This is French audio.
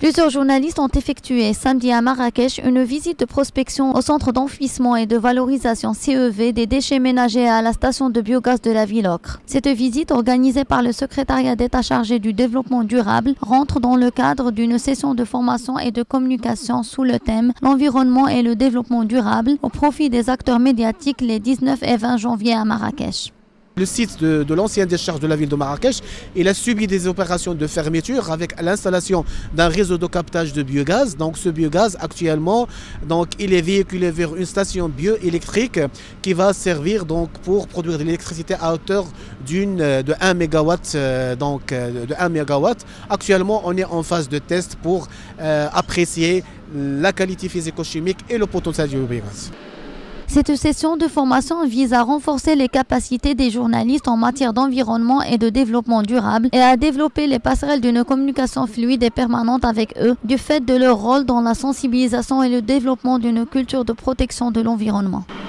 Plusieurs journalistes ont effectué samedi à Marrakech une visite de prospection au centre d'enfouissement et de valorisation CEV des déchets ménagers à la station de biogaz de la ville Ocre. Cette visite, organisée par le secrétariat d'État chargé du développement durable, rentre dans le cadre d'une session de formation et de communication sous le thème « L'environnement et le développement durable » au profit des acteurs médiatiques les 19 et 20 janvier à Marrakech. Le site de l'ancienne décharge de la ville de Marrakech, il a subi des opérations de fermeture avec l'installation d'un réseau de captage de biogaz. Donc ce biogaz actuellement, il est véhiculé vers une station bioélectrique qui va servir pour produire de l'électricité à hauteur de 1 MW. Actuellement, on est en phase de test pour apprécier la qualité physico-chimique et le potentiel du biogaz. Cette session de formation vise à renforcer les capacités des journalistes en matière d'environnement et de développement durable et à développer les passerelles d'une communication fluide et permanente avec eux du fait de leur rôle dans la sensibilisation et le développement d'une culture de protection de l'environnement.